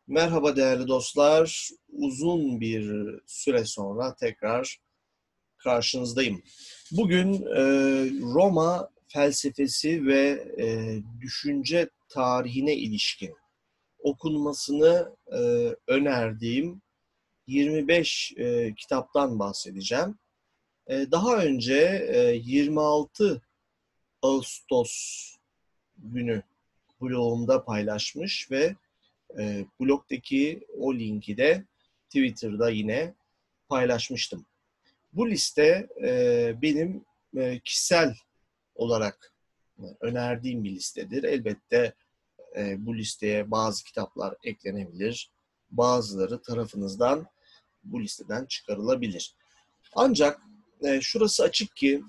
Merhaba değerli dostlar. Uzun bir süre sonra tekrar karşınızdayım. Bugün Roma felsefesi ve düşünce tarihine ilişkin okunmasını önerdiğim 25 kitaptan bahsedeceğim. Daha önce 26 Ağustos günü blogumda paylaşmış ve blogdaki o linki de Twitter'da yine paylaşmıştım. Bu liste benim kişisel olarak önerdiğim bir listedir. Elbette bu listeye bazı kitaplar eklenebilir. Bazıları tarafınızdan bu listeden çıkarılabilir. Ancak şurası açık ki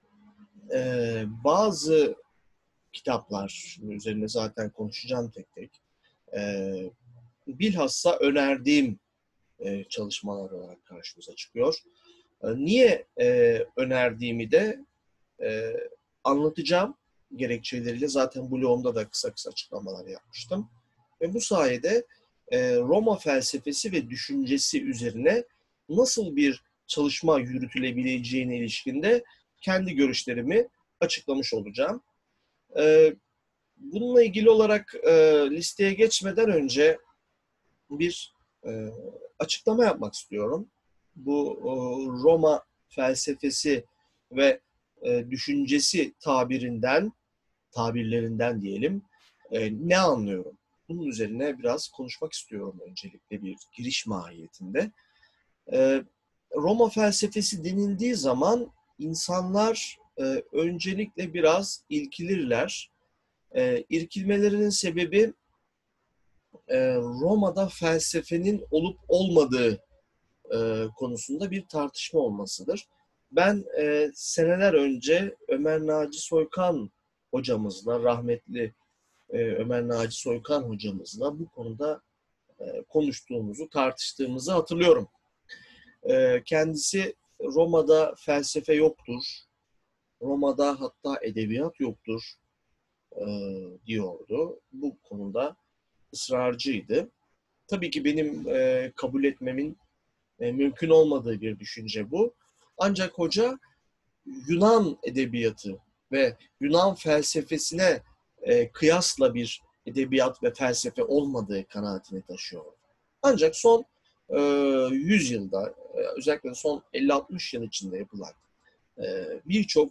bazı kitaplar, üzerine zaten konuşacağım tek tek, bilhassa önerdiğim çalışmalar olarak karşımıza çıkıyor. Niye önerdiğimi de anlatacağım gerekçeleriyle. Zaten blogumda da kısa kısa açıklamalar yapmıştım. Ve bu sayede Roma felsefesi ve düşüncesi üzerine nasıl bir çalışma yürütülebileceğine ilişkinde kendi görüşlerimi açıklamış olacağım. Bununla ilgili olarak listeye geçmeden önce bir açıklama yapmak istiyorum. Bu Roma felsefesi ve düşüncesi tabirlerinden diyelim, ne anlıyorum? Bunun üzerine biraz konuşmak istiyorum öncelikle bir giriş mahiyetinde. Roma felsefesi denildiği zaman insanlar öncelikle biraz irkilirler. İrkilmelerinin sebebi Roma'da felsefenin olup olmadığı konusunda bir tartışma olmasıdır. Ben seneler önce Ömer Naci Soykan hocamızla, rahmetli Ömer Naci Soykan hocamızla bu konuda konuştuğumuzu, tartıştığımızı hatırlıyorum. Kendisi Roma'da felsefe yoktur, Roma'da hatta edebiyat yoktur diyordu. Bu konuda ısrarcıydı. Tabii ki benim kabul etmemin mümkün olmadığı bir düşünce bu. Ancak hoca Yunan edebiyatı ve Yunan felsefesine kıyasla bir edebiyat ve felsefe olmadığı kanaatini taşıyor. Ancak son 100 yılda, özellikle son 50-60 yıl içinde yapılan birçok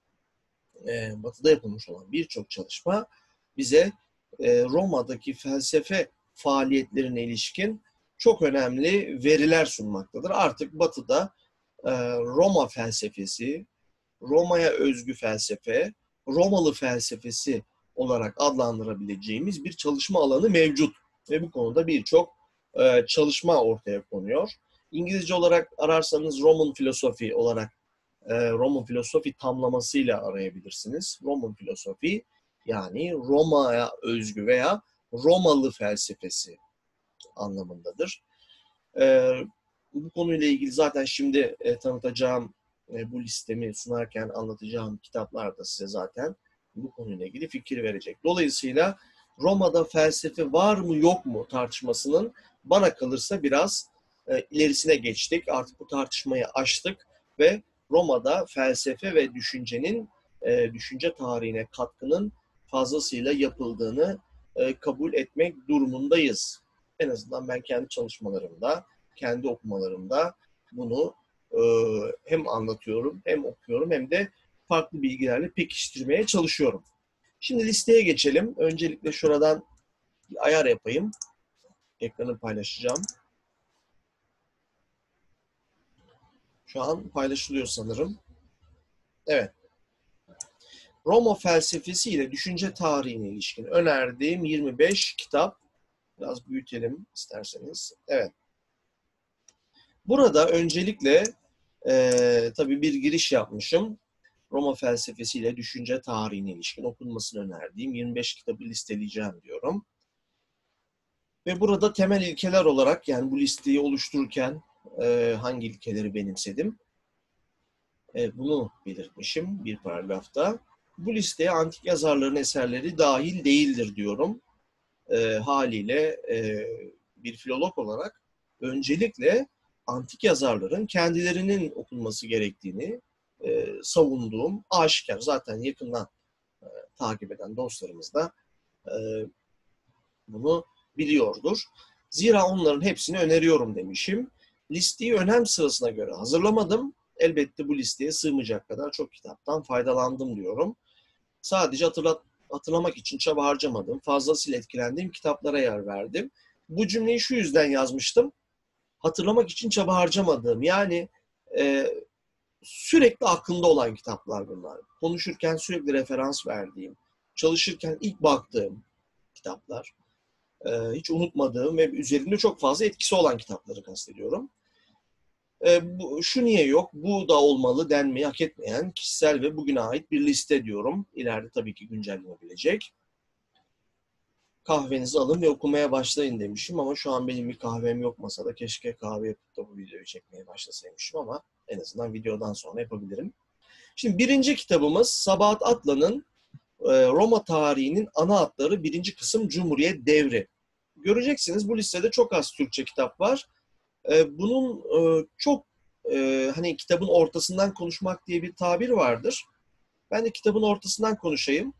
Batı'da yapılmış olan birçok çalışma bize Roma'daki felsefe faaliyetlerine ilişkin çok önemli veriler sunmaktadır. Artık Batı'da Roma felsefesi, Roma'ya özgü felsefe, Romalı felsefesi olarak adlandırabileceğimiz bir çalışma alanı mevcut. Ve bu konuda birçok çalışma ortaya konuyor. İngilizce olarak ararsanız Roman filosofi olarak Roman filosofi tamlamasıyla arayabilirsiniz. Roman filosofi yani Roma'ya özgü veya Romalı felsefesi anlamındadır. Bu konuyla ilgili zaten şimdi tanıtacağım, bu listemi sunarken anlatacağım kitaplar da size zaten bu konuyla ilgili fikir verecek. Dolayısıyla Roma'da felsefe var mı yok mu tartışmasının bana kalırsa biraz ilerisine geçtik. Artık bu tartışmayı aştık ve Roma'da felsefe ve düşüncenin düşünce tarihine katkının fazlasıyla yapıldığını kabul etmek durumundayız. En azından ben kendi çalışmalarımda, kendi okumalarımda bunu hem anlatıyorum, hem okuyorum, hem de farklı bilgilerle pekiştirmeye çalışıyorum. Şimdi listeye geçelim. Öncelikle şuradan bir ayar yapayım. Ekranı paylaşacağım. Şu an paylaşılıyor sanırım. Evet. Roma felsefesi ile düşünce tarihine ilişkin önerdiğim 25 kitap. Biraz büyütelim isterseniz. Evet. Burada öncelikle tabii bir giriş yapmışım. Roma felsefesiyle düşünce tarihine ilişkin okunmasını önerdiğim 25 kitabı listeleyeceğim diyorum. Ve burada temel ilkeler olarak, yani bu listeyi oluştururken hangi ilkeleri benimsedim, bunu belirtmişim bir paragrafta. Bu listeye antik yazarların eserleri dahil değildir diyorum. Haliyle bir filolog olarak öncelikle antik yazarların kendilerinin okunması gerektiğini savunduğum aşikar. Zaten yakından takip eden dostlarımız da e, bunu biliyordur. Zira onların hepsini öneriyorum demişim. Listeyi önem sırasına göre hazırlamadım. Elbette bu listeye sığmayacak kadar çok kitaptan faydalandım diyorum. Sadece hatırlamak için çaba harcamadım. Fazlasıyla etkilendiğim kitaplara yer verdim. Bu cümleyi şu yüzden yazmıştım. Hatırlamak için çaba harcamadığım, yani sürekli aklımda olan kitaplar bunlar. Konuşurken sürekli referans verdiğim, çalışırken ilk baktığım kitaplar. Hiç unutmadığım ve üzerinde çok fazla etkisi olan kitapları kastediyorum. Şu niye yok, bu da olmalı denmeyi hak etmeyen kişisel ve bugüne ait bir liste diyorum. İleride tabii ki güncellenebilecek. Kahvenizi alın ve okumaya başlayın demişim ama şu an benim bir kahvem yok masada. Keşke kahve yapıp da bu videoyu çekmeye başlasaymışım ama en azından videodan sonra yapabilirim. Şimdi birinci kitabımız Sabahat Atlan'ın Roma tarihinin ana hatları birinci kısım Cumhuriyet Devri. Göreceksiniz bu listede çok az Türkçe kitap var. Bunun çok hani kitabın ortasından konuşmak diye bir tabir vardır. Ben de kitabın ortasından konuşayım.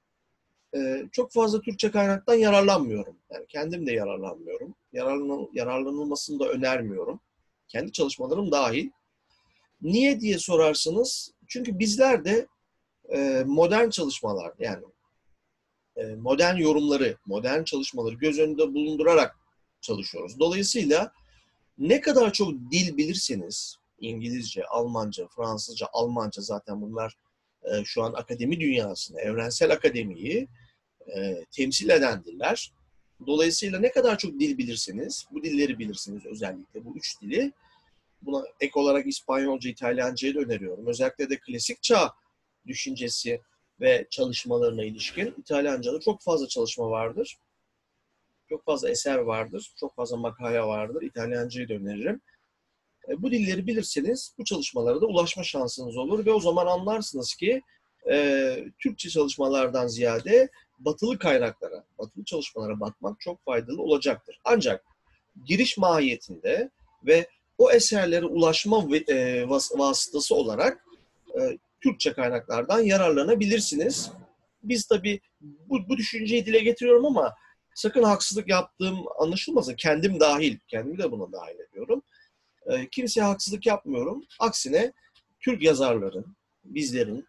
Çok fazla Türkçe kaynaktan yararlanmıyorum. Yani kendim de yararlanmıyorum. Yararlanılmasını da önermiyorum. Kendi çalışmalarım dahil. Niye diye sorarsınız. Çünkü bizler de modern çalışmalar, yani modern yorumları, modern çalışmaları göz önünde bulundurarak çalışıyoruz. Dolayısıyla ne kadar çok dil bilirseniz, İngilizce, Almanca, Fransızca, Almanca, zaten bunlar şu an akademi dünyasında, evrensel akademiyi temsil eden diller. Dolayısıyla ne kadar çok dil bilirseniz, bu dilleri bilirsiniz, özellikle bu üç dili, buna ek olarak İspanyolca, İtalyanca'yı da öneriyorum. Özellikle de klasik çağ düşüncesi ve çalışmalarına ilişkin İtalyanca'da çok fazla çalışma vardır. Çok fazla eser vardır, çok fazla makale vardır. İtalyancayı da öneririm. Bu dilleri bilirseniz bu çalışmalara da ulaşma şansınız olur ve o zaman anlarsınız ki Türkçe çalışmalardan ziyade batılı kaynaklara, batılı çalışmalara bakmak çok faydalı olacaktır. Ancak giriş mahiyetinde ve o eserlere ulaşma vasıtası olarak Türkçe kaynaklardan yararlanabilirsiniz. Biz tabii bu düşünceyi dile getiriyorum ama sakın haksızlık yaptığım anlaşılmasın. Kendim dahil, kendimi de buna dahil ediyorum. Kimseye haksızlık yapmıyorum. Aksine Türk yazarların, bizlerin,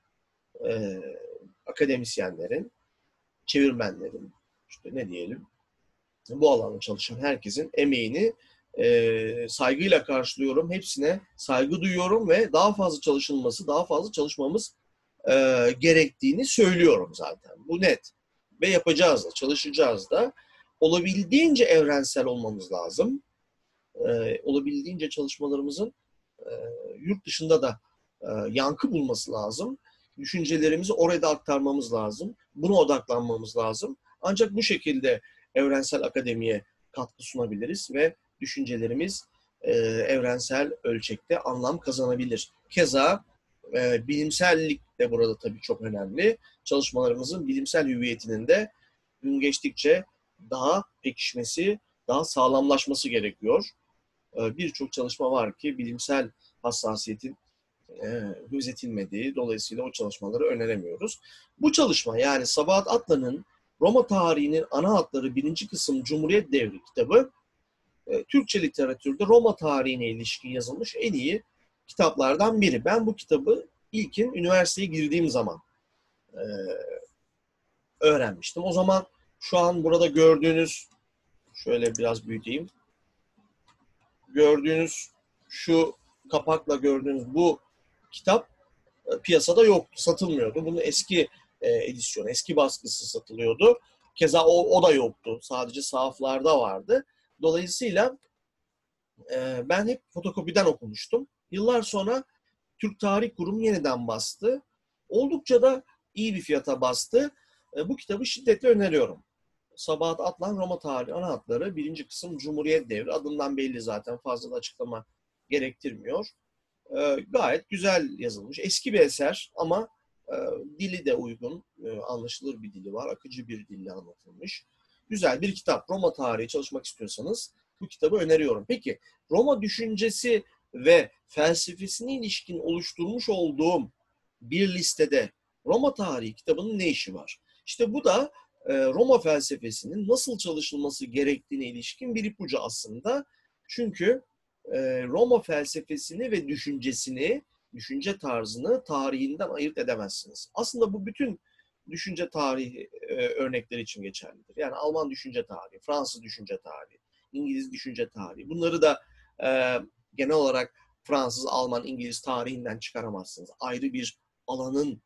akademisyenlerin, çevirmenlerin, işte ne diyelim, bu alanda çalışan herkesin emeğini saygıyla karşılıyorum. Hepsine saygı duyuyorum ve daha fazla çalışılması, daha fazla çalışmamız gerektiğini söylüyorum zaten. Bu net. Ve yapacağız da, çalışacağız da. Olabildiğince evrensel olmamız lazım. Olabildiğince çalışmalarımızın yurt dışında da yankı bulması lazım. Düşüncelerimizi orada aktarmamız lazım. Buna odaklanmamız lazım. Ancak bu şekilde evrensel akademiye katkı sunabiliriz ve düşüncelerimiz evrensel ölçekte anlam kazanabilir. Keza bilimsellik de burada tabii çok önemli. Çalışmalarımızın bilimsel hüviyetinin de gün geçtikçe daha pekişmesi, daha sağlamlaşması gerekiyor. Birçok çalışma var ki bilimsel hassasiyetin gözetilmediği, dolayısıyla o çalışmaları öneremiyoruz. Bu çalışma, yani Sabahat Atlan'ın Roma tarihinin ana hatları birinci kısım Cumhuriyet Devri kitabı, Türkçe literatürde Roma tarihine ilişkin yazılmış en iyi kitaplardan biri. Ben bu kitabı ilkin üniversiteye girdiğim zaman öğrenmiştim. O zaman şu an burada gördüğünüz, şöyle biraz büyüteyim, gördüğünüz şu kapakla gördüğünüz bu kitap piyasada yoktu, satılmıyordu. Bunun eski edisyonu, eski baskısı satılıyordu. Keza o da yoktu. Sadece sahaflarda vardı. Dolayısıyla ben hep fotokopiden okumuştum. Yıllar sonra Türk Tarih Kurumu yeniden bastı. Oldukça da iyi bir fiyata bastı. Bu kitabı şiddetle öneriyorum. Sabahat Atlan Roma Tarihi Ana Hatları birinci kısım Cumhuriyet Devri. Adından belli zaten, fazla da açıklama gerektirmiyor. Gayet güzel yazılmış. Eski bir eser ama dili de uygun, anlaşılır bir dili var. Akıcı bir dille anlatılmış. Güzel bir kitap. Roma tarihi çalışmak istiyorsanız Bu kitabı öneriyorum. Peki Roma düşüncesi ve felsefesine ilişkin oluşturmuş olduğum bir listede Roma tarihi kitabının ne işi var? İşte bu da Roma felsefesinin nasıl çalışılması gerektiğine ilişkin bir ipucu aslında. Çünkü Roma felsefesini ve düşüncesini, düşünce tarzını tarihinden ayırt edemezsiniz. Aslında bu bütün düşünce tarihi örnekleri için geçerlidir. Yani Alman düşünce tarihi, Fransız düşünce tarihi, İngiliz düşünce tarihi. Bunları da genel olarak Fransız, Alman, İngiliz tarihinden çıkaramazsınız. Ayrı bir alanın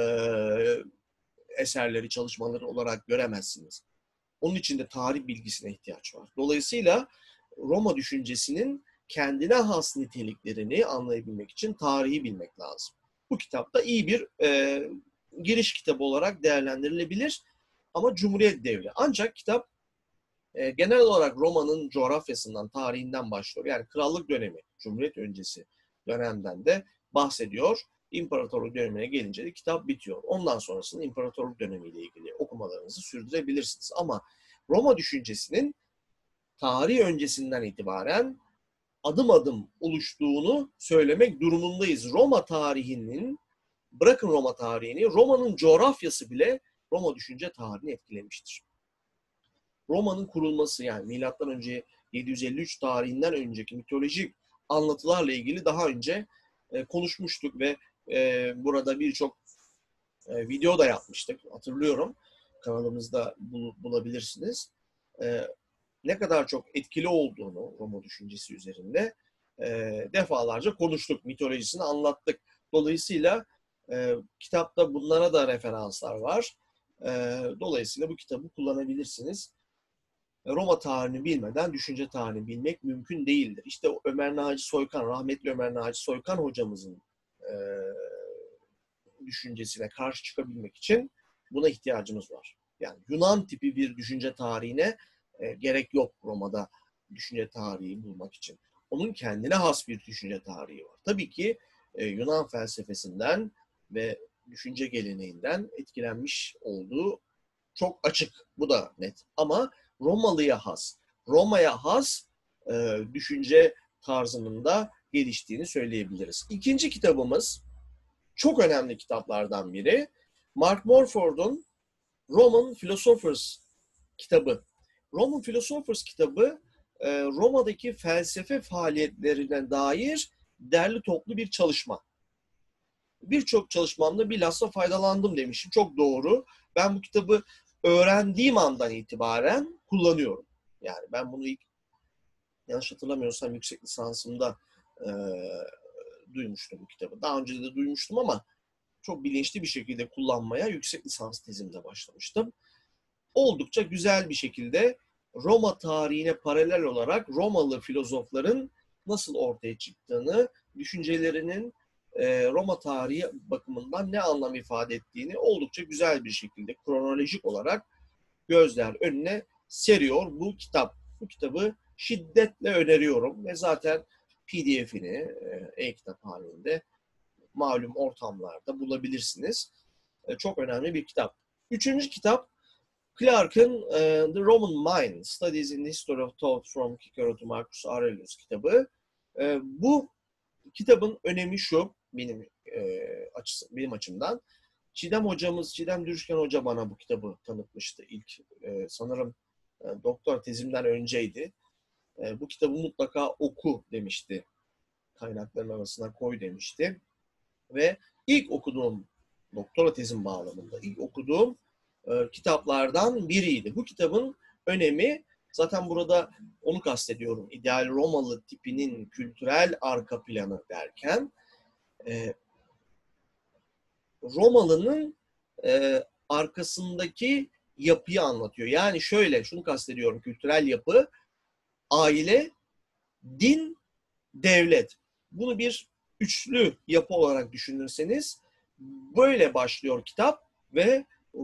eserleri, çalışmaları olarak göremezsiniz. Onun için de tarih bilgisine ihtiyaç var. Dolayısıyla Roma düşüncesinin kendine has niteliklerini anlayabilmek için tarihi bilmek lazım. Bu kitap da iyi bir giriş kitabı olarak değerlendirilebilir ama Cumhuriyet devri. Ancak kitap genel olarak Roma'nın coğrafyasından, tarihinden başlıyor. Yani krallık dönemi, Cumhuriyet öncesi dönemden de bahsediyor. İmparatorluk dönemine gelince de kitap bitiyor. Ondan sonrasında imparatorluk dönemiyle ilgili okumalarınızı sürdürebilirsiniz. Ama Roma düşüncesinin tarih öncesinden itibaren adım adım oluştuğunu söylemek durumundayız. Roma tarihinin, bırakın Roma tarihini, Roma'nın coğrafyası bile Roma düşünce tarihini etkilemiştir. Roma'nın kurulması, yani milattan önce 753 tarihinden önceki mitolojik anlatılarla ilgili daha önce konuşmuştuk ve burada birçok video da yapmıştık. Hatırlıyorum. Kanalımızda bulabilirsiniz. Ne kadar çok etkili olduğunu Roma düşüncesi üzerinde defalarca konuştuk. Mitolojisini anlattık. Dolayısıyla kitapta bunlara da referanslar var. Dolayısıyla bu kitabı kullanabilirsiniz. Roma tarihini bilmeden düşünce tarihini bilmek mümkün değildir. İşte Ömer Naci Soykan, rahmetli Ömer Naci Soykan hocamızın düşüncesine karşı çıkabilmek için buna ihtiyacımız var. Yani Yunan tipi bir düşünce tarihine gerek yok Roma'da düşünce tarihi bulmak için. Onun kendine has bir düşünce tarihi var. Tabii ki Yunan felsefesinden ve düşünce geleneğinden etkilenmiş olduğu çok açık. Bu da net. Ama Romalı'ya has, Roma'ya has düşünce tarzının da geliştiğini söyleyebiliriz. İkinci kitabımız çok önemli kitaplardan biri. Mark Morford'un Roman Philosophers kitabı. Roman Philosophers kitabı Roma'daki felsefe faaliyetlerine dair derli toplu bir çalışma. Birçok çalışmamda bilhassa faydalandım demişim. Çok doğru. Ben bu kitabı öğrendiğim andan itibaren kullanıyorum. Yani ben bunu ilk, yanlış hatırlamıyorsam, yüksek lisansımda duymuştum bu kitabı. Daha önce de duymuştum ama çok bilinçli bir şekilde kullanmaya yüksek lisans tezimde başlamıştım. Oldukça güzel bir şekilde Roma tarihine paralel olarak Romalı filozofların nasıl ortaya çıktığını, düşüncelerinin Roma tarihi bakımından ne anlam ifade ettiğini oldukça güzel bir şekilde kronolojik olarak gözler önüne seriyor bu kitap. Bu kitabı şiddetle öneriyorum ve zaten PDF'ini e-kitap halinde malum ortamlarda bulabilirsiniz. Çok önemli bir kitap. Üçüncü kitap Clarke'ın The Roman Mind, Studies in the History of Thought from Cicero to Marcus Aurelius kitabı. Bu kitabın önemi şu, benim açımdan. Çiğdem Dürüşken Hoca bana bu kitabı tanıtmıştı ilk. Sanırım doktor tezimden önceydi. Bu kitabı mutlaka oku demişti. Kaynakların arasına koy demişti. Ve ilk okuduğum, doktora tezim bağlamında ilk okuduğum kitaplardan biriydi. Bu kitabın önemi, zaten burada onu kastediyorum. İdeal Romalı tipinin kültürel arka planı derken Romalı'nın arkasındaki yapıyı anlatıyor. Yani şöyle, şunu kastediyorum: kültürel yapı, aile, din, devlet. Bunu bir üçlü yapı olarak düşünürseniz böyle başlıyor kitap ve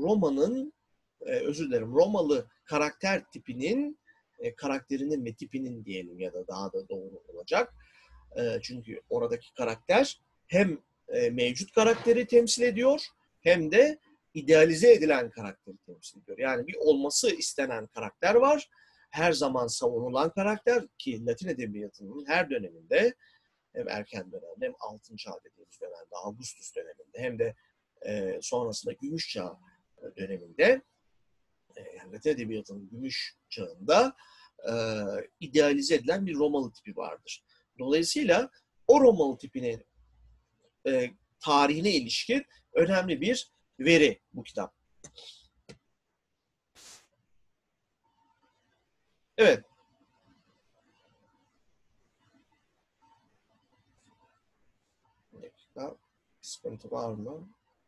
Romalı karakter tipinin, karakterinin ve tipinin diyelim, ya da daha da doğru olacak. Çünkü oradaki karakter hem mevcut karakteri temsil ediyor hem de idealize edilen karakteri temsil ediyor. Yani bir olması istenen karakter var. her zaman savunulan karakter ki Latin edebiyatının her döneminde, hem erken dönemde hem Altın Çağ dediğimiz dönemde, Augustus döneminde, hem de sonrasında Gümüş Çağ döneminde, yani Latin edebiyatının Gümüş Çağında idealize edilen bir Romalı tipi vardır. Dolayısıyla o Romalı tipinin tarihine ilişkin önemli bir veri bu kitap. Evet. Bir dakika. Sıkıntı var mı?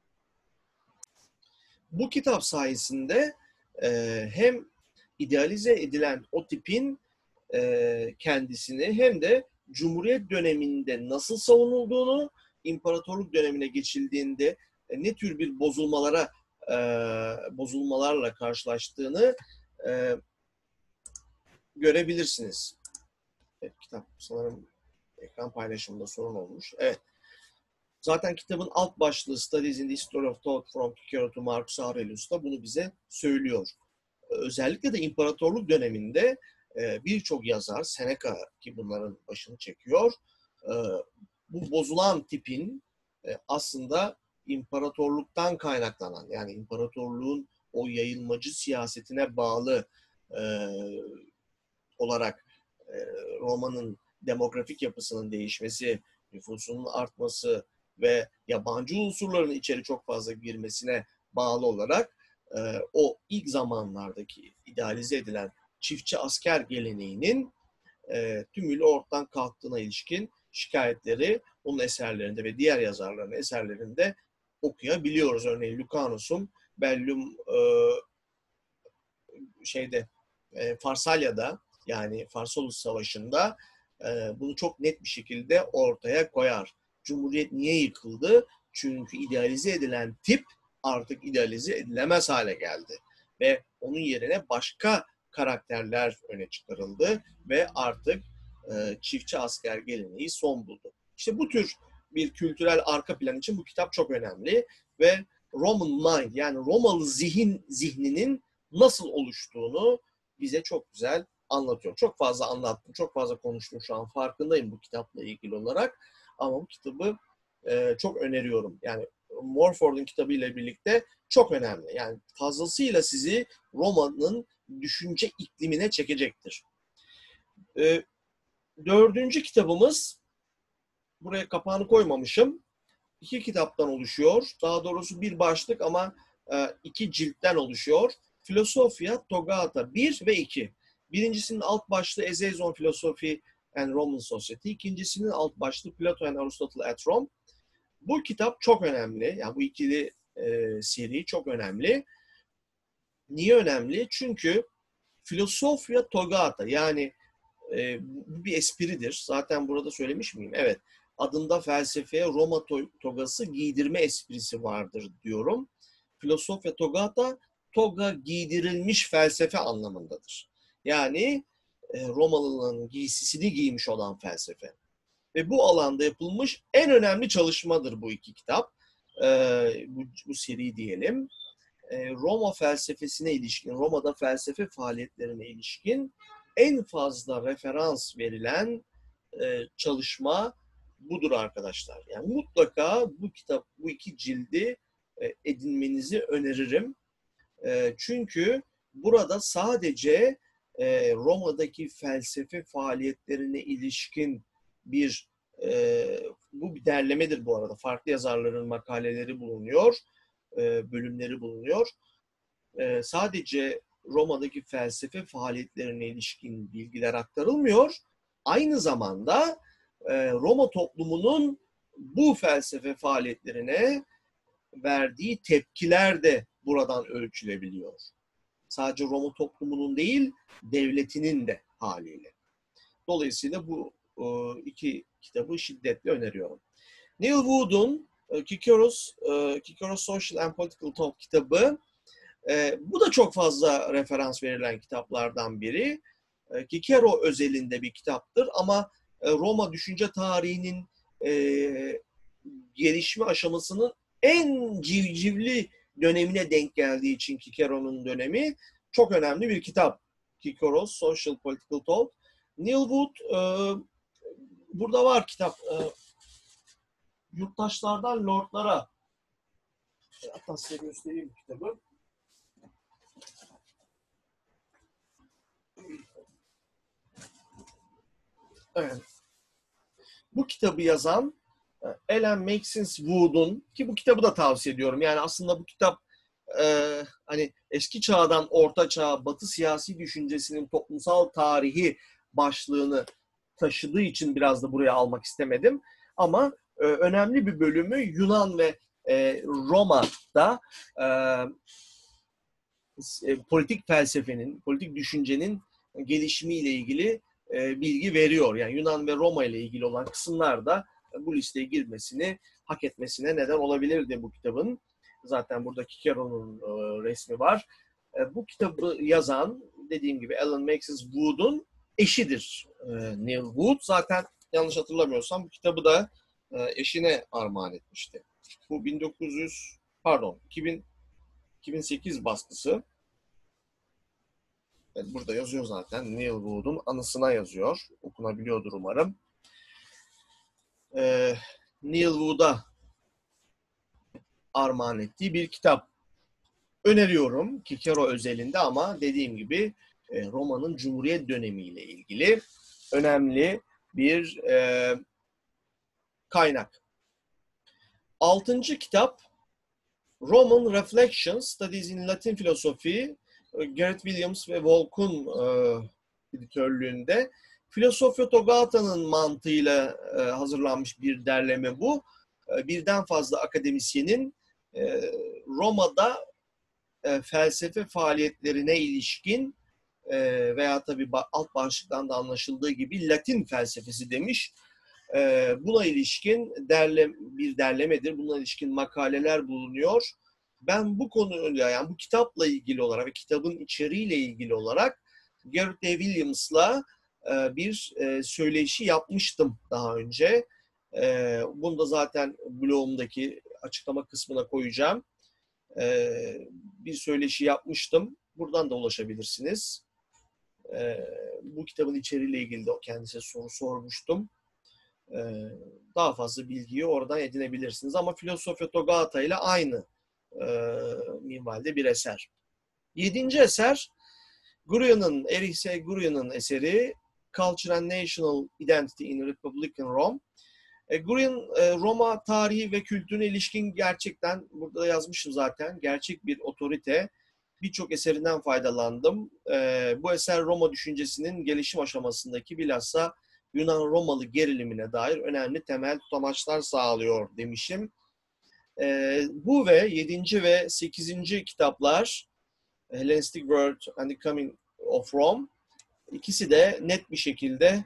Bu kitap sayesinde hem idealize edilen o tipin kendisini hem de Cumhuriyet döneminde nasıl savunulduğunu, imparatorluk dönemine geçildiğinde ne tür bir bozulmalarla karşılaştığını görebilirsiniz. Evet, kitap sanırım ekran paylaşımında sorun olmuş. Evet. Zaten kitabın alt başlığı Studies in the History of Thought from Cicero to Marcus Aurelius da bunu bize söylüyor. Özellikle de imparatorluk döneminde birçok yazar, Seneca ki bunların başını çekiyor, bu bozulan tipin aslında imparatorluktan kaynaklanan, yani imparatorluğun o yayılmacı siyasetine bağlı olarak Roma'nın demografik yapısının değişmesi, nüfusunun artması ve yabancı unsurların içeri çok fazla girmesine bağlı olarak o ilk zamanlardaki idealize edilen çiftçi asker geleneğinin tümüyle ortadan kalktığına ilişkin şikayetleri onun eserlerinde ve diğer yazarların eserlerinde okuyabiliyoruz. Örneğin Lucanus'un Bellum Farsalya'da, yani Farsolus Savaşı'nda bunu çok net bir şekilde ortaya koyar. Cumhuriyet niye yıkıldı? Çünkü idealize edilen tip artık idealize edilemez hale geldi. Ve onun yerine başka karakterler öne çıkarıldı ve artık çiftçi asker geleneği son buldu. İşte bu tür bir kültürel arka plan için bu kitap çok önemli ve Roman mind, yani Romalı zihninin nasıl oluştuğunu bize çok güzel anlatıyor. Çok fazla anlattım, çok fazla konuştum şu an, farkındayım bu kitapla ilgili olarak. Ama bu kitabı çok öneriyorum. Yani Morford'un kitabı ile birlikte çok önemli. Yani fazlasıyla sizi Roma'nın düşünce iklimine çekecektir. Dördüncü kitabımız, buraya kapağını koymamışım. 2 kitaptan oluşuyor. Daha doğrusu bir başlık ama 2 ciltten oluşuyor. Philosophia Toggata 1 ve 2. Birincisinin alt başlığı Essays on Philosophy and Roman Society. İkincisinin alt başlığı Plato and Aristotle at Rome. Bu kitap çok önemli. Yani bu ikili seri çok önemli. Niye önemli? Çünkü Philosophia Toggata, yani bu bir espridir. Zaten burada söylemiş miyim? Evet. Adında felsefeye Roma togası giydirme esprisi vardır diyorum. Philosophia Toggata, toga giydirilmiş felsefe anlamındadır. Yani Romalıların giysisini giymiş olan felsefe. Ve bu alanda yapılmış en önemli çalışmadır bu iki kitap. Bu seri diyelim. Roma felsefesine ilişkin, Roma'da felsefe faaliyetlerine ilişkin en fazla referans verilen çalışma budur arkadaşlar. Yani mutlaka bu iki cildi edinmenizi öneririm. Çünkü burada sadece Roma'daki felsefe faaliyetlerine ilişkin bu bir derlemedir bu arada. Farklı yazarların makaleleri bulunuyor, bölümleri bulunuyor. Sadece Roma'daki felsefe faaliyetlerine ilişkin bilgiler aktarılmıyor. Aynı zamanda Roma toplumunun bu felsefe faaliyetlerine verdiği tepkiler de buradan ölçülebiliyor. Sadece Roma toplumunun değil, devletinin de haliyle. Dolayısıyla bu iki kitabı şiddetle öneriyorum. Neil Wood'un Cicero's Social and Political Thought kitabı, bu da çok fazla referans verilen kitaplardan biri. Cicero özelinde bir kitaptır ama Roma düşünce tarihinin gelişme aşamasının en civcivli dönemine denk geldiği için Cicero'nun dönemi çok önemli bir kitap. Kikeros, Social Political Thought. Neil Wood, burada var kitap. Yurttaşlardan Lordlara. Hatta size göstereyim kitabı. Evet. Bu kitabı yazan Alan Maxine Wood'un, ki bu kitabı da tavsiye ediyorum. Yani aslında bu kitap hani eski çağdan orta çağ, Batı siyasi düşüncesinin toplumsal tarihi başlığını taşıdığı için biraz da buraya almak istemedim. Ama önemli bir bölümü Yunan ve Roma'da politik felsefenin, politik düşüncenin gelişimiyle ilgili bilgi veriyor. Yani Yunan ve Roma ile ilgili olan kısımlar da bu listeye girmesini, hak etmesine neden olabilirdi bu kitabın. Zaten burada Cicero'nun resmi var. Bu kitabı yazan, dediğim gibi Alan Maxine Wood'un eşidir Neil Wood. Zaten yanlış hatırlamıyorsam bu kitabı da eşine armağan etmişti. Bu 2008 baskısı. Evet, burada yazıyor zaten. Neil Wood'un anısına yazıyor. Okunabiliyordur umarım. Neil Wood'a armağan ettiği bir kitap. Öneriyorum Cicero özelinde, ama dediğim gibi Roma'nın Cumhuriyet dönemiyle ilgili önemli bir kaynak. 6. kitap Roman Reflections, Studies in Latin Philosophy, Garrett Williams ve Volk'un editörlüğünde Filosofia Togata'nın mantığıyla hazırlanmış bir derleme bu. Birden fazla akademisyenin Roma'da felsefe faaliyetlerine ilişkin veya tabii alt başlıktan da anlaşıldığı gibi Latin felsefesi demiş. Buna ilişkin bir derlemedir. Buna ilişkin makaleler bulunuyor. Ben bu konuyla, yani bu kitapla ilgili olarak ve kitabın içeriğiyle ilgili olarak Garrett Williams'la bir söyleşi yapmıştım daha önce. Bunu da zaten blogumdaki açıklama kısmına koyacağım. Bir söyleşi yapmıştım. Buradan da ulaşabilirsiniz. Bu kitabın içeriğiyle ilgili de kendisine soru sormuştum. Daha fazla bilgiyi oradan edinebilirsiniz. Ama Filosofia Togata ile aynı minvalde bir eser. 7. eser Erich C. Gurian'ın eseri Culture and National Identity in Republican Rome. Gurian, Roma tarihi ve kültürüne ilişkin gerçekten, burada da yazmışım zaten, gerçek bir otorite. Birçok eserinden faydalandım. Bu eser Roma düşüncesinin gelişim aşamasındaki bilhassa Yunan-Romalı gerilimine dair önemli temel tutamaçlar sağlıyor demişim. Bu ve 7. ve 8. kitaplar Hellenistic World and the Coming of Rome, ikisi de net bir şekilde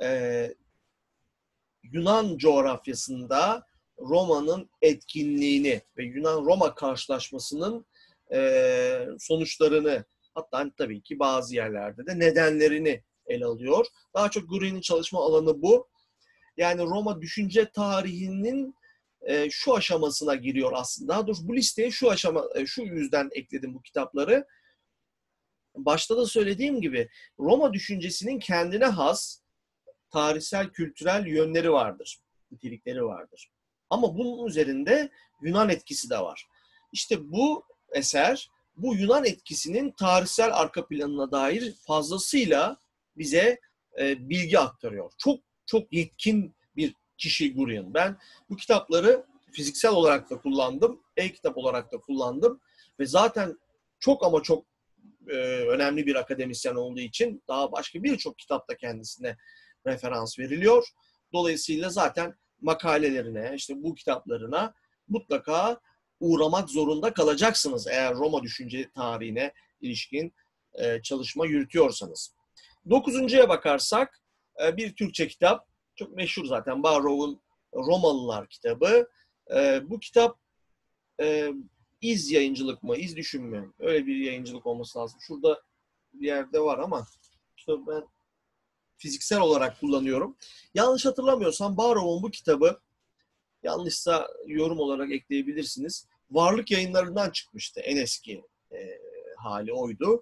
Yunan coğrafyasında Roma'nın etkinliğini ve Yunan-Roma karşılaşmasının sonuçlarını, hatta tabii ki bazı yerlerde de nedenlerini ele alıyor. Daha çok Gurian'ın çalışma alanı bu. Yani Roma düşünce tarihinin şu aşamasına giriyor aslında. Daha doğrusu bu listeye şu yüzden ekledim bu kitapları. Başta da söylediğim gibi Roma düşüncesinin kendine has tarihsel, kültürel yönleri vardır, nitelikleri vardır. Ama bunun üzerinde Yunan etkisi de var. İşte bu eser, bu Yunan etkisinin tarihsel arka planına dair fazlasıyla bize bilgi aktarıyor. Çok çok yetkin bir kişi Gurian. Ben bu kitapları fiziksel olarak da kullandım, e-kitap olarak da kullandım ve zaten çok ama çok önemli bir akademisyen olduğu için daha başka birçok kitapta kendisine referans veriliyor. Dolayısıyla zaten makalelerine, işte bu kitaplarına mutlaka uğramak zorunda kalacaksınız eğer Roma düşünce tarihine ilişkin çalışma yürütüyorsanız. 9.'ya bakarsak bir Türkçe kitap, çok meşhur zaten, Barrow'un Romalılar kitabı. Bu kitap İz Yayıncılık mı, İz Düşün mü? Öyle bir yayıncılık olması lazım. Şurada bir yerde var ama işte ben fiziksel olarak kullanıyorum. Yanlış hatırlamıyorsam Barrow'un bu kitabı, yanlışsa yorum olarak ekleyebilirsiniz, Varlık Yayınları'ndan çıkmıştı. En eski hali oydu.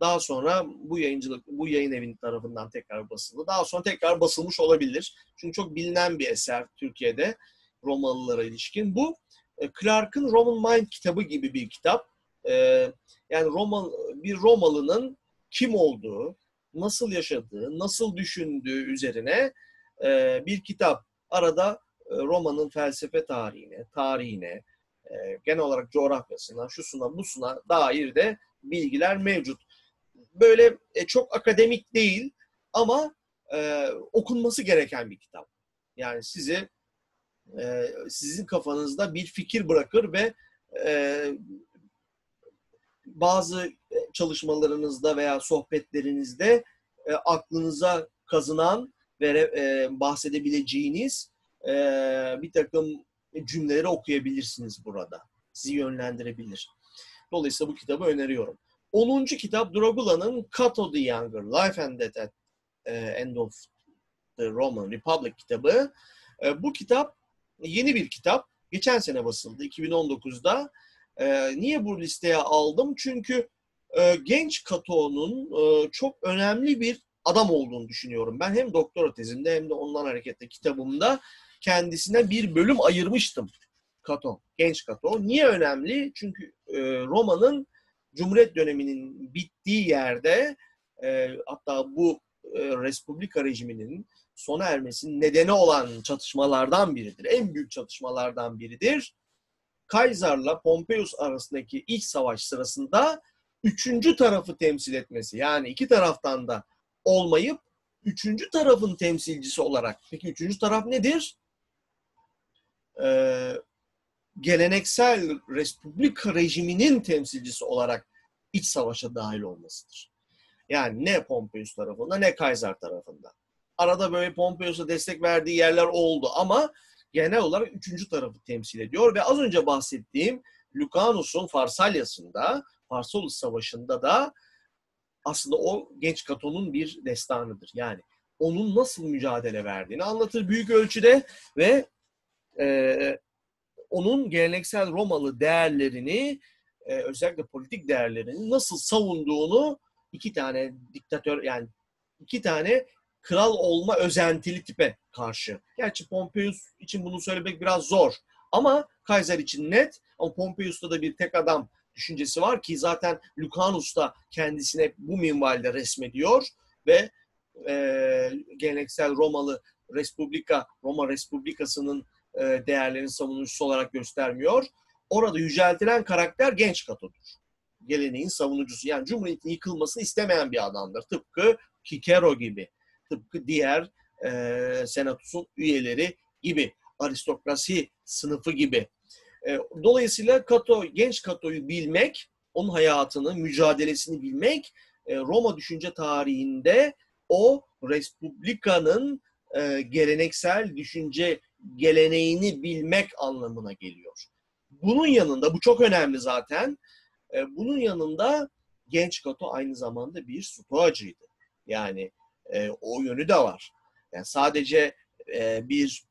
Daha sonra bu yayın evinin tarafından tekrar basıldı. Daha sonra tekrar basılmış olabilir. Çünkü çok bilinen bir eser Türkiye'de Romalılara ilişkin. Bu Clarke'ın Roman Mind kitabı gibi bir kitap. Yani bir Romalı'nın kim olduğu, nasıl yaşadığı, nasıl düşündüğü üzerine bir kitap. Arada Roma'nın felsefe tarihine, genel olarak coğrafyasına, şusuna, busuna dair de bilgiler mevcut. Böyle çok akademik değil ama okunması gereken bir kitap. Yani sizin kafanızda bir fikir bırakır ve bazı çalışmalarınızda veya sohbetlerinizde aklınıza kazınan ve bahsedebileceğiniz bir takım cümleleri okuyabilirsiniz burada. Sizi yönlendirebilir. Dolayısıyla bu kitabı öneriyorum. 10. kitap Dragula'nın Cato the Younger, Life and Death at End of the Roman Republic kitabı. Bu kitap yeni bir kitap. Geçen sene basıldı, 2019'da. Niye bu listeye aldım? Çünkü genç Cato'nun çok önemli bir adam olduğunu düşünüyorum. Ben hem doktora tezimde hem de ondan hareketle kitabımda kendisine bir bölüm ayırmıştım. Cato, genç Cato. Niye önemli? Çünkü Roma'nın Cumhuriyet döneminin bittiği yerde hatta bu Respublika rejiminin sona ermesinin nedeni olan çatışmalardan biridir. En büyük çatışmalardan biridir. Kaysar'la Pompeius arasındaki ilk savaş sırasında üçüncü tarafı temsil etmesi. Yani iki taraftan da olmayıp üçüncü tarafın temsilcisi olarak. Peki üçüncü taraf nedir? Geleneksel Respublika rejiminin temsilcisi olarak iç savaşa dahil olmasıdır. Yani ne Pompeius tarafında ne Kaysar tarafında. Arada böyle Pompeius'a destek verdiği yerler oldu ama genel olarak üçüncü tarafı temsil ediyor ve az önce bahsettiğim Lucanus'un Farsalya'sında, Pharsalus Savaşı'nda da aslında o genç Cato'nun bir destanıdır. Yani onun nasıl mücadele verdiğini anlatır büyük ölçüde ve onun geleneksel Romalı değerlerini, özellikle politik değerlerini nasıl savunduğunu iki tane diktatör, yani iki tane kral olma özentili tipe karşı. Gerçi Pompeius için bunu söylemek biraz zor. Ama Kaiser için net. Ama Pompeius'ta da bir tek adam düşüncesi var ki zaten Lucanus da kendisine bu minvalde resmediyor ve geleneksel Roma Respublikası'nın değerlerin savunucusu olarak göstermiyor. Orada yüceltilen karakter genç Cato'dur. Geleneğin savunucusu. Yani Cumhuriyet'in yıkılmasını istemeyen bir adamdır. Tıpkı Cicero gibi. Tıpkı diğer senatosun üyeleri gibi. Aristokrasi sınıfı gibi. Dolayısıyla genç Cato'yu bilmek, onun hayatını, mücadelesini bilmek, Roma düşünce tarihinde o Respublika'nın geleneksel düşünce geleneğini bilmek anlamına geliyor. Bunun yanında, bu çok önemli zaten, bunun yanında genç Cato aynı zamanda bir stoacıydı. Yani o yönü de var. Yani sadece bir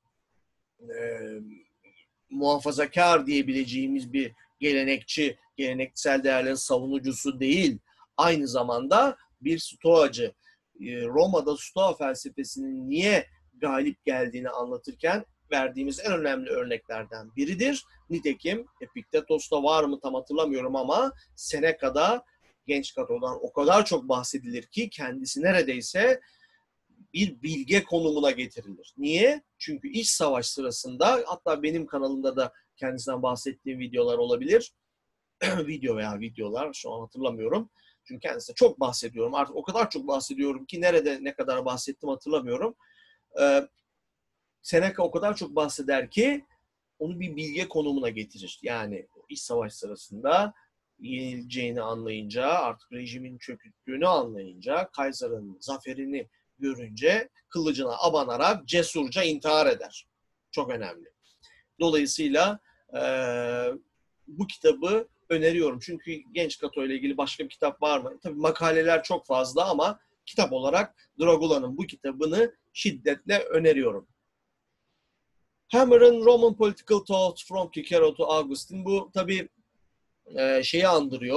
muhafazakar diyebileceğimiz bir gelenekçi, geleneksel değerlerin savunucusu değil. Aynı zamanda bir stoacı. Roma'da stoa felsefesinin niye galip geldiğini anlatırken verdiğimiz en önemli örneklerden biridir. Nitekim Epiktetos'ta var mı tam hatırlamıyorum ama Seneca'da genç Cato'dan o kadar çok bahsedilir ki kendisi neredeyse bir bilge konumuna getirilir. Niye? Çünkü iç savaş sırasında, hatta benim kanalımda da kendisinden bahsettiğim videolar olabilir. Videolar şu an hatırlamıyorum. Çünkü kendisine çok bahsediyorum. Artık o kadar çok bahsediyorum ki nerede ne kadar bahsettim hatırlamıyorum. Seneca o kadar çok bahseder ki onu bir bilge konumuna getirir. Yani iç savaş sırasında yenileceğini anlayınca, artık rejimin çöküttüğünü anlayınca, Kaysar'ın zaferini görünce kılıcına abanarak cesurca intihar eder. Çok önemli. Dolayısıyla bu kitabı öneriyorum. Çünkü genç Cato ile ilgili başka bir kitap var mı? Tabii makaleler çok fazla ama kitap olarak Dragula'nın bu kitabını şiddetle öneriyorum. Hammer'ın Roman Political Thought from Cicero to Augustine. Bu tabii şeyi andırıyor.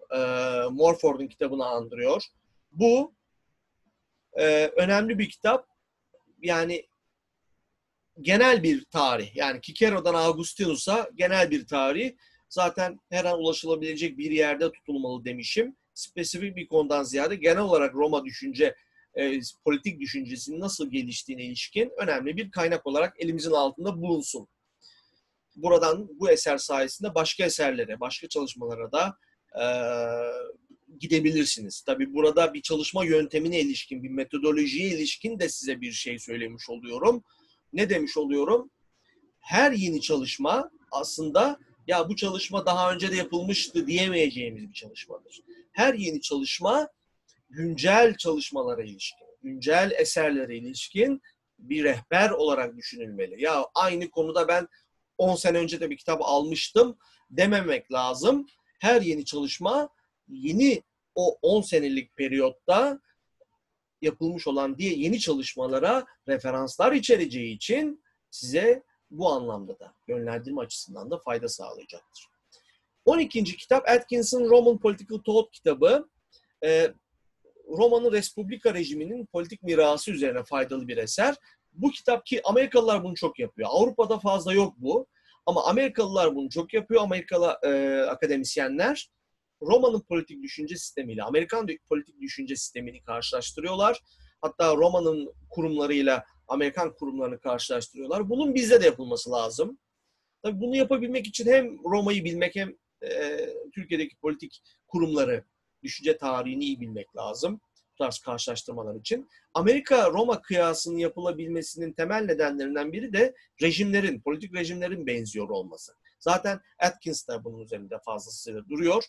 Morford'un kitabını andırıyor. Bu önemli bir kitap. Yani genel bir tarih. Yani Cicero'dan Augustinus'a genel bir tarih. Zaten her an ulaşılabilecek bir yerde tutulmalı demişim. Spesifik bir konudan ziyade genel olarak Roma politik düşüncesinin nasıl geliştiğine ilişkin önemli bir kaynak olarak elimizin altında bulunsun. Buradan bu eser sayesinde başka eserlere, başka çalışmalara da gidebilirsiniz. Tabii burada bir çalışma yöntemine ilişkin, bir metodolojiye ilişkin de size bir şey söylemiş oluyorum. Ne demiş oluyorum? Her yeni çalışma aslında ya bu çalışma daha önce de yapılmıştı diyemeyeceğimiz bir çalışmadır. Her yeni çalışma güncel çalışmalara ilişkin, güncel eserlere ilişkin bir rehber olarak düşünülmeli. Ya aynı konuda ben 10 sene önce de bir kitap almıştım dememek lazım. Her yeni çalışma yeni o 10 senelik periyotta yapılmış olan yeni çalışmalara referanslar içereceği için size bu anlamda da yönlendirme açısından da fayda sağlayacaktır. 12. kitap Atkins'in Roman Political Thought kitabı. Roma'nın Respublika rejiminin politik mirası üzerine faydalı bir eser. Bu kitap ki Amerikalılar bunu çok yapıyor. Avrupa'da fazla yok bu. Ama Amerikalılar bunu çok yapıyor. Amerikalı akademisyenler Roma'nın politik düşünce sistemiyle Amerikan politik düşünce sistemini karşılaştırıyorlar. Hatta Roma'nın kurumlarıyla Amerikan kurumlarını karşılaştırıyorlar. Bunun bizde de yapılması lazım. Tabii bunu yapabilmek için hem Roma'yı bilmek hem Türkiye'deki politik kurumları, düşünce tarihini iyi bilmek lazım bu tarz karşılaştırmalar için. Amerika-Roma kıyasının yapılabilmesinin temel nedenlerinden biri de politik rejimlerin benziyor olması. Zaten Atkins de bunun üzerinde fazlasıyla duruyor.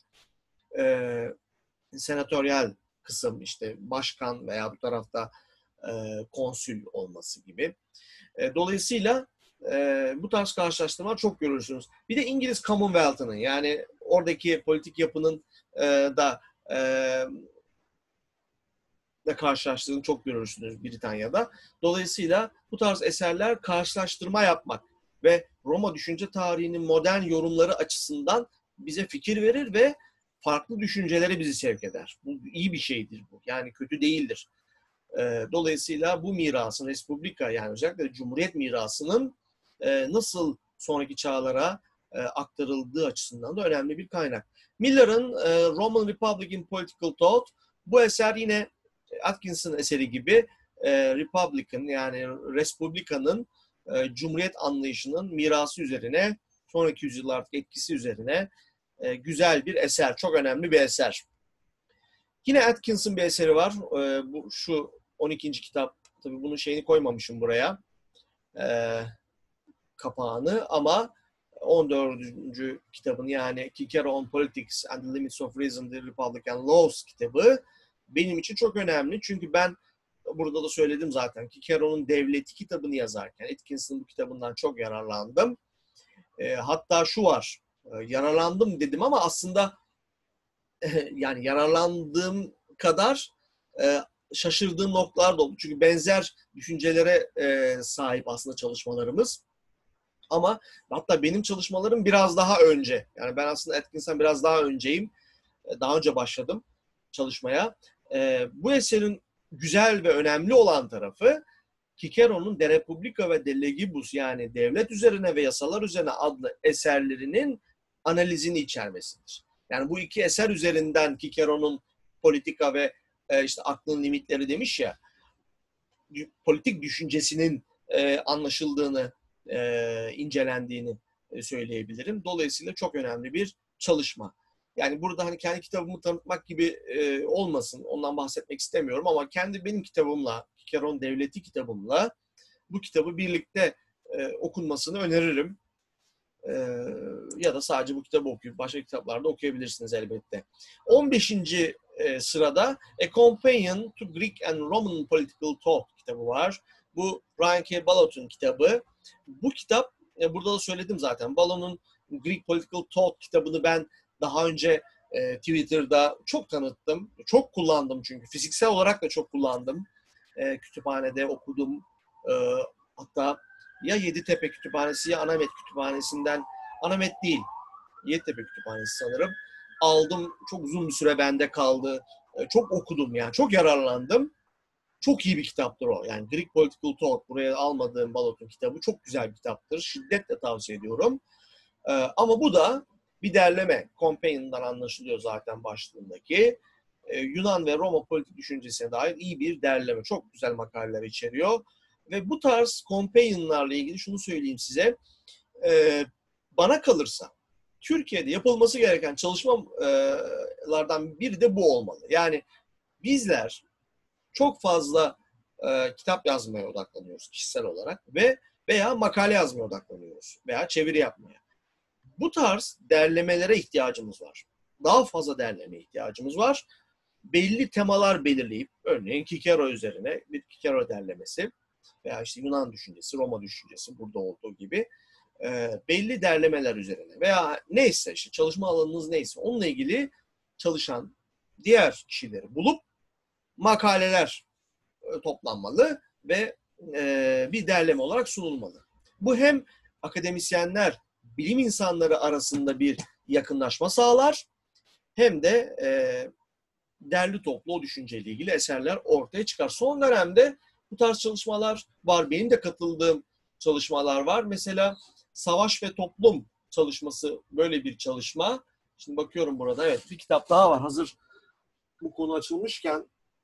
Senatöryel kısım işte başkan veya bu tarafta konsül olması gibi. Dolayısıyla bu tarz karşılaştırmalar çok görürsünüz. Bir de İngiliz Commonwealth'ının yani oradaki politik yapının da karşılaştığını çok görürsünüz Britanya'da. Dolayısıyla bu tarz eserler karşılaştırma yapmak ve Roma düşünce tarihinin modern yorumları açısından bize fikir verir ve farklı düşüncelere bizi sevk eder. Bu iyi bir şeydir bu. Yani kötü değildir. Dolayısıyla bu mirasın, Respublika yani özellikle Cumhuriyet mirasının nasıl sonraki çağlara aktarıldığı açısından da önemli bir kaynak. Miller'ın Roman Republic in Political Thought, bu eser yine Atkins'in eseri gibi Republican yani Respublika'nın Cumhuriyet anlayışının mirası üzerine, sonraki yüzyıllardaki etkisi üzerine güzel bir eser, çok önemli bir eser. Yine Atkins'in bir eseri var. Şu 12. kitap, tabii bunun şeyini koymamışım buraya, kapağını ama 14. kitabın yani Cicero on Politics and the Limits of Reason, the Republican Laws kitabı benim için çok önemli. Çünkü ben burada da söyledim zaten Cicero'nun Devleti kitabını yazarken Atkins'in bu kitabından çok yararlandım. Hatta şu var, yararlandım dedim ama aslında yani yararlandığım kadar şaşırdığım noktalar da oldu. Çünkü benzer düşüncelere sahip aslında çalışmalarımız. Ama hatta benim çalışmalarım biraz daha önce. Yani ben aslında Atkins'ten biraz daha önceyim. Daha önce başladım çalışmaya. Bu eserin güzel ve önemli olan tarafı Cicero'nun De Republica ve De Legibus yani devlet üzerine ve yasalar üzerine adlı eserlerinin analizini içermesidir. Yani bu iki eser üzerinden Cicero'nun politika ve işte aklın limitleri demiş ya, politik düşüncesinin anlaşıldığını, incelendiğini söyleyebilirim. Dolayısıyla çok önemli bir çalışma. Yani burada hani kendi kitabımı tanıtmak gibi olmasın, ondan bahsetmek istemiyorum ama benim kitabımla, Cicero'nun Devleti kitabımla bu kitabı birlikte okunmasını öneririm. Ya da sadece bu kitabı okuyup başka kitaplarda okuyabilirsiniz elbette. 15. Sırada A Companion to Greek and Roman Political Thought kitabı var. Bu Brian K. Ballot'un kitabı. Bu kitap, burada da söyledim zaten, Ballot'un Greek Political Thought kitabını ben daha önce Twitter'da çok tanıttım. Çok kullandım çünkü. Fiziksel olarak da çok kullandım. Kütüphanede okudum. Hatta ya Yeditepe Kütüphanesi ya Anamet Kütüphanesi'nden, Anamet değil, Yeditepe Kütüphanesi sanırım. aldım. Çok uzun bir süre bende kaldı. Çok okudum yani. Çok yararlandım. Çok iyi bir kitaptır o. Yani Greek Political Thought, buraya almadığım Balot'un kitabı çok güzel bir kitaptır. Şiddetle tavsiye ediyorum. Ama bu da bir derleme. Companion'dan anlaşılıyor zaten başlığındaki. Yunan ve Roma politik düşüncesine dair iyi bir derleme. Çok güzel makaleler içeriyor. Ve bu tarz Companion'larla ilgili şunu söyleyeyim size. Bana kalırsa Türkiye'de yapılması gereken çalışmalardan biri de bu olmalı. Yani bizler çok fazla kitap yazmaya odaklanıyoruz kişisel olarak veya makale yazmaya odaklanıyoruz veya çeviri yapmaya. Bu tarz derlemelere ihtiyacımız var. Daha fazla derlemeye ihtiyacımız var. Belli temalar belirleyip, örneğin Kikero üzerine bir Kikero derlemesi veya işte Yunan düşüncesi, Roma düşüncesi burada olduğu gibi belli derlemeler üzerine veya neyse işte çalışma alanınız neyse onunla ilgili çalışan diğer kişileri bulup makaleler toplanmalı ve bir derleme olarak sunulmalı. Bu hem akademisyenler, bilim insanları arasında bir yakınlaşma sağlar hem de derli toplu o düşünceyle ilgili eserler ortaya çıkar. Son dönemde bu tarz çalışmalar var. Benim de katıldığım çalışmalar var. Mesela Savaş ve Toplum çalışması böyle bir çalışma. Şimdi bakıyorum burada. Evet, bir kitap daha var. Hazır bu konu açılmışken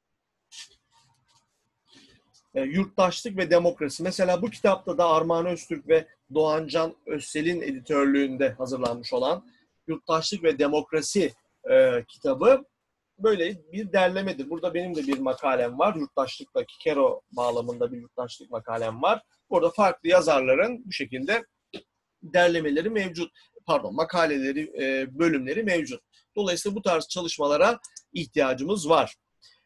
Yurttaşlık ve Demokrasi. Mesela bu kitapta da Armağan Öztürk ve Doğancan Özsel'in editörlüğünde hazırlanmış olan Yurttaşlık ve Demokrasi kitabı böyle bir derlemedir. Burada benim de bir makalem var. Yurttaşlıkla Kikero bağlamında bir yurttaşlık makalem var. Burada farklı yazarların bu şekilde derlemeleri mevcut. Makaleleri, bölümleri mevcut. Dolayısıyla bu tarz çalışmalara ihtiyacımız var.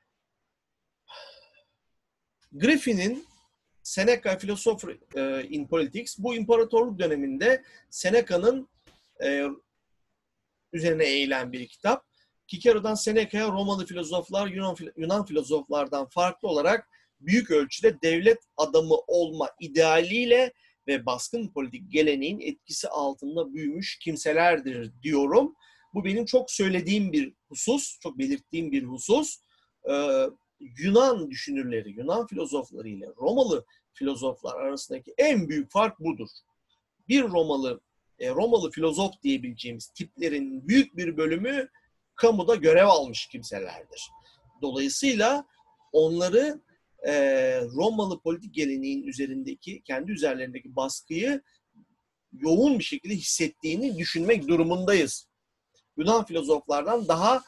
Griffin'in Seneca Philosophy in Politics, bu imparatorluk döneminde Seneca'nın üzerine eğilen bir kitap. Cicero'dan Seneca'ya Romalı filozoflar, Yunan filozoflardan farklı olarak büyük ölçüde devlet adamı olma idealiyle ve baskın politik geleneğin etkisi altında büyümüş kimselerdir diyorum. Bu benim çok söylediğim bir husus, çok belirttiğim bir husus. Yunan düşünürleri, Yunan filozofları ile Romalı filozoflar arasındaki en büyük fark budur. Bir Romalı filozof diyebileceğimiz tiplerin büyük bir bölümü kamuda görev almış kimselerdir. Dolayısıyla onları Romalı politik geleneğin üzerindeki, kendi üzerlerindeki baskıyı yoğun bir şekilde hissettiğini düşünmek durumundayız. Yunan filozoflardan daha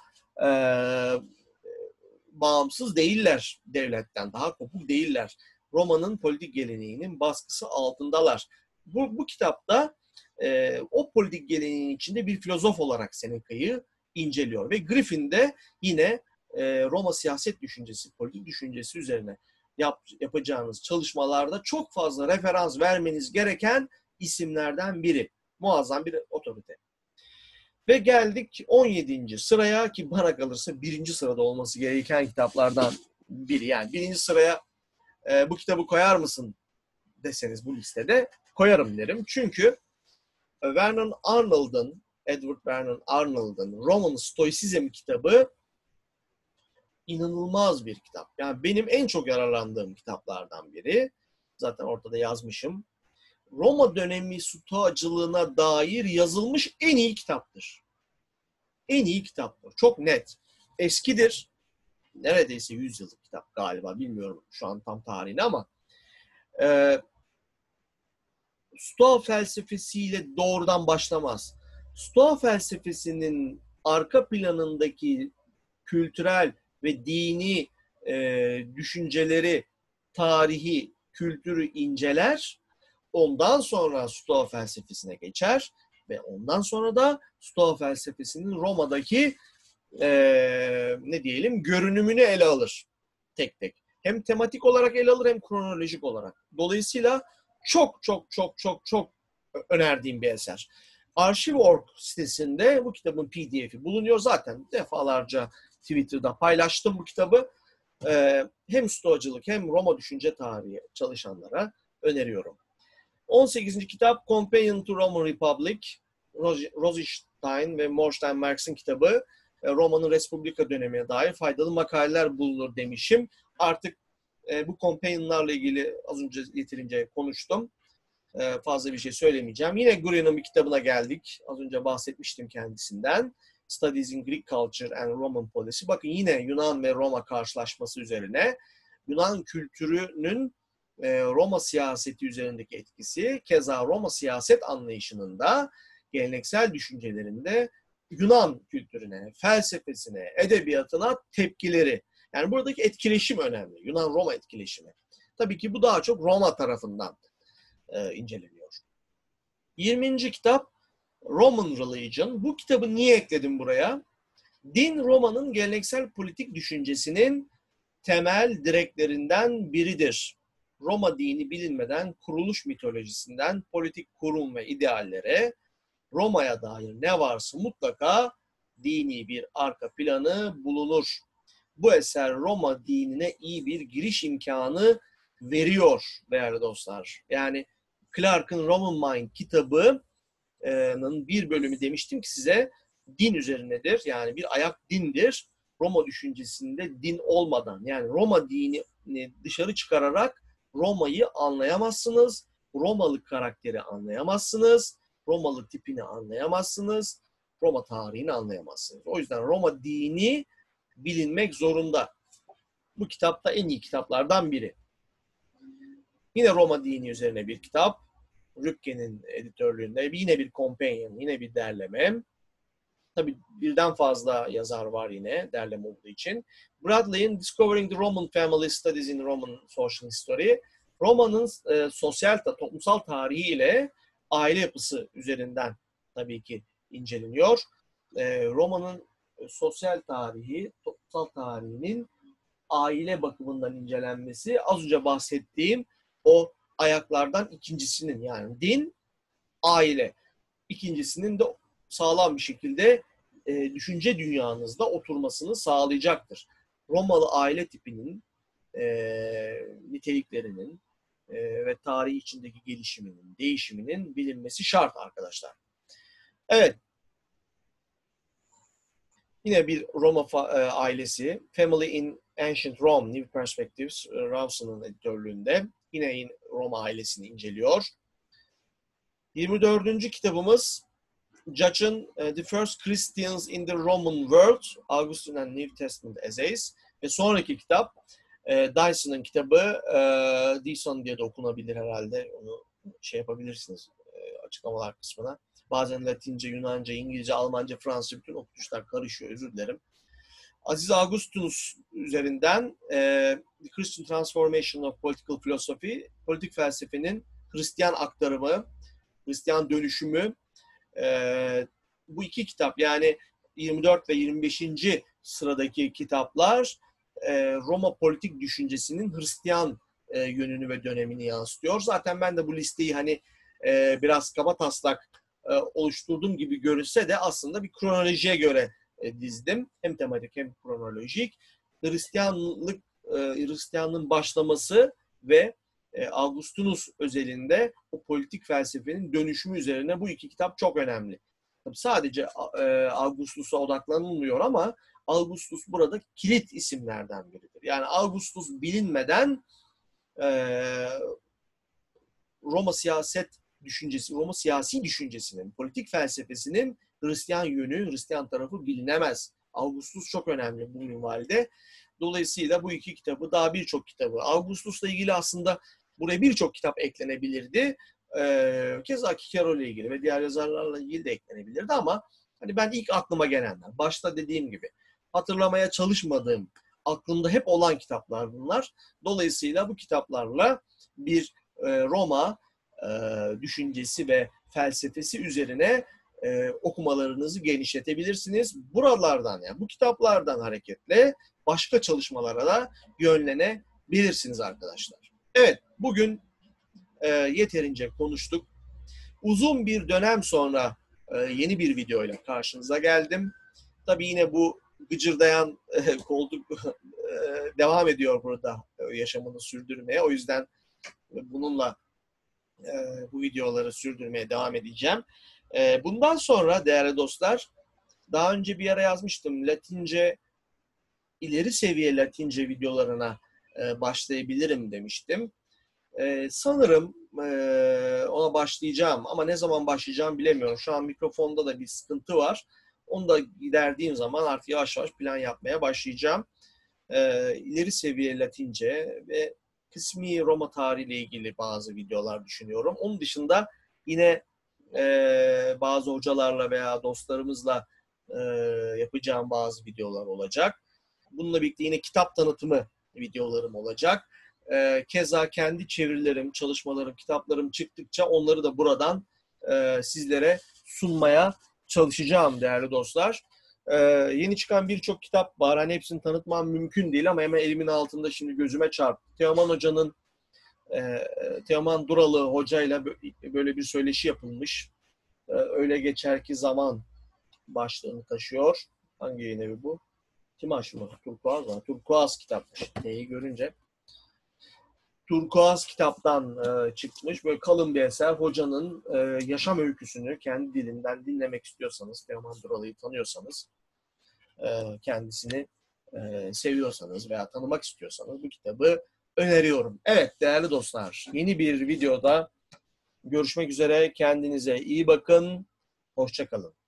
bağımsız değiller devletten, daha kopuk değiller. Roma'nın politik geleneğinin baskısı altındalar. Bu kitapta o politik geleneğin içinde bir filozof olarak Seneca'yı inceliyor. Ve Griffin de yine Roma siyaset düşüncesi, politik düşüncesi üzerine yapacağınız çalışmalarda çok fazla referans vermeniz gereken isimlerden biri. Muazzam bir otorite. Ve geldik 17. sıraya, ki bana kalırsa 1. sırada olması gereken kitaplardan biri. Yani 1. sıraya bu kitabı koyar mısın deseniz bu listede koyarım derim. Çünkü Edward Vernon Arnold'un Roman Stoisizm kitabı inanılmaz bir kitap. Yani benim en çok yararlandığım kitaplardan biri. Zaten ortada yazmışım. Roma dönemi stoacılığına dair yazılmış en iyi kitaptır. En iyi kitaptır. Çok net. Eskidir. Neredeyse 100 yıllık kitap galiba. Bilmiyorum şu an tam tarihini ama Stoa felsefesiyle doğrudan başlamaz. Stoa felsefesinin arka planındaki kültürel ve dini düşünceleri, tarihi, kültürü inceler. Ondan sonra Stoa felsefesine geçer ve ondan sonra da Stoa felsefesinin Roma'daki görünümünü ele alır tek tek. Hem tematik olarak ele alır hem kronolojik olarak. Dolayısıyla çok önerdiğim bir eser. Arşiv.org sitesinde bu kitabın PDF'i bulunuyor. Zaten defalarca Twitter'da paylaştım bu kitabı. Hem stoacılık hem Roma düşünce tarihi çalışanlara öneriyorum. 18. kitap Companion to Roman Republic, Tyne ve Morstein Marx'ın kitabı Roma'nın Respublika dönemine dair faydalı makaleler bulunur demişim. Artık bu companionlarla ilgili az önce yeterince konuştum. Fazla bir şey söylemeyeceğim. Yine Gurria'nın bir kitabına geldik. Az önce bahsetmiştim kendisinden. Studies in Greek Culture and Roman Policy. Bakın yine Yunan ve Roma karşılaşması üzerine Yunan kültürünün Roma siyaseti üzerindeki etkisi, keza Roma siyaset anlayışının da geleneksel düşüncelerinde Yunan kültürüne, felsefesine, edebiyatına tepkileri. Yani buradaki etkileşim önemli. Yunan-Roma etkileşimi. Tabii ki bu daha çok Roma tarafından inceleniyor. 20. kitap Roman Religion. Bu kitabı niye ekledim buraya? Din Roma'nın geleneksel politik düşüncesinin temel direklerinden biridir. Roma dini bilinmeden kuruluş mitolojisinden politik kurum ve ideallere, Roma'ya dair ne varsa mutlaka dini bir arka planı bulunur. Bu eser Roma dinine iyi bir giriş imkanı veriyor değerli dostlar. Yani Clark'ın Roman Mind kitabının bir bölümü demiştim ki size din üzerinedir. Yani bir ayak dindir. Roma düşüncesinde din olmadan yani Roma dinini dışarı çıkararak Roma'yı anlayamazsınız. Romalı karakteri anlayamazsınız. Romalı tipini anlayamazsınız. Roma tarihini anlayamazsınız. O yüzden Roma dini bilinmek zorunda. Bu kitap da en iyi kitaplardan biri. Yine Roma dini üzerine bir kitap. Rübke'nin editörlüğünde yine bir companion, yine bir derleme. Tabii birden fazla yazar var yine derleme olduğu için. Bradley'in Discovering the Roman Family Studies in Roman Social History. Roma'nın toplumsal tarihi ile aile yapısı üzerinden tabii ki inceleniyor. Roma'nın sosyal tarihi, toplumsal tarihinin aile bakımından incelenmesi az önce bahsettiğim o ayaklardan ikincisinin yani din, aile. İkincisinin de sağlam bir şekilde düşünce dünyanızda oturmasını sağlayacaktır. Romalı aile tipinin niteliklerinin ve tarih içindeki gelişiminin, değişiminin bilinmesi şart arkadaşlar. Evet. Yine bir Roma ailesi, Family in Ancient Rome, New Perspectives, Rawson'un editörlüğünde. Yine Roma ailesini inceliyor. 24. kitabımız Judge'ın The First Christians in the Roman World, Augustine and New Testament Essays ve sonraki kitap Dyson'ın kitabı, Dyson diye de okunabilir herhalde, onu yapabilirsiniz açıklamalar kısmına. Bazen Latince, Yunanca, İngilizce, Almanca, Fransızca bütün okutuşlar karışıyor, özür dilerim. Aziz Augustinus üzerinden The Christian Transformation of Political Philosophy, politik felsefenin Hristiyan aktarımı, Hristiyan dönüşümü. Bu iki kitap yani 24 ve 25. sıradaki kitaplar Roma politik düşüncesinin Hristiyan yönünü ve dönemini yansıtıyor. Zaten ben de bu listeyi hani biraz kabataslak oluşturduğum gibi görünse de aslında bir kronolojiye göre dizdim. Hem tematik hem kronolojik. Hristiyanlığın başlaması ve Augustinus özelinde o politik felsefenin dönüşümü üzerine bu iki kitap çok önemli. Tabii sadece Augustus'a odaklanılmıyor ama Augustus burada kilit isimlerden biridir. Yani Augustus bilinmeden Roma siyasi düşüncesinin, politik felsefesinin Hristiyan yönü, Hristiyan tarafı bilinemez. Augustus çok önemli bu minvalde. Dolayısıyla bu iki kitabı, daha birçok kitabı, Augustus'la ilgili aslında buraya birçok kitap eklenebilirdi. Keza Cicero ile ilgili ve diğer yazarlarla ilgili de eklenebilirdi ama hani ben ilk aklıma gelenler, başta dediğim gibi hatırlamaya çalışmadığım, aklımda hep olan kitaplar bunlar. Dolayısıyla bu kitaplarla bir Roma düşüncesi ve felsefesi üzerine okumalarınızı genişletebilirsiniz. Buralardan yani bu kitaplardan hareketle başka çalışmalara da yönlenebilirsiniz arkadaşlar. Evet, bugün yeterince konuştuk. Uzun bir dönem sonra yeni bir video ile karşınıza geldim. Tabii yine bu gıcırdayan koltuk devam ediyor burada yaşamını sürdürmeye. O yüzden bununla bu videoları sürdürmeye devam edeceğim. Bundan sonra değerli dostlar, daha önce bir ara yazmıştım. Latince, ileri seviye Latince videolarına başlayabilirim demiştim. Sanırım ona başlayacağım ama ne zaman başlayacağım bilemiyorum. Şu an mikrofonda da bir sıkıntı var. Onu da giderdiğim zaman artık yavaş yavaş plan yapmaya başlayacağım. İleri seviye Latince ve kısmi Roma tarihiyle ilgili bazı videolar düşünüyorum. Onun dışında yine bazı hocalarla veya dostlarımızla yapacağım bazı videolar olacak. Bununla birlikte yine kitap tanıtımı videolarım olacak. Keza kendi çevirilerim, çalışmalarım, kitaplarım çıktıkça onları da buradan sizlere sunmaya çalışacağım değerli dostlar. Yeni çıkan birçok kitap var. Hani hepsini tanıtmam mümkün değil ama hemen elimin altında şimdi gözüme çarptı. Teoman Hoca'nın, Teoman Duralı Hoca'yla böyle bir söyleşi yapılmış. Öyle geçer ki zaman başlığını taşıyor. Hangi yayın evi bu? Timaş mı? Turkuaz mı? Turkuaz kitapmış. Neyi görünce. Turkuaz kitaptan çıkmış. Böyle kalın bir eser. Hocanın yaşam öyküsünü kendi dilinden dinlemek istiyorsanız, Teoman Duralı'yı tanıyorsanız, kendisini seviyorsanız veya tanımak istiyorsanız bu kitabı öneriyorum. Evet değerli dostlar, yeni bir videoda görüşmek üzere. Kendinize iyi bakın. Hoşça kalın.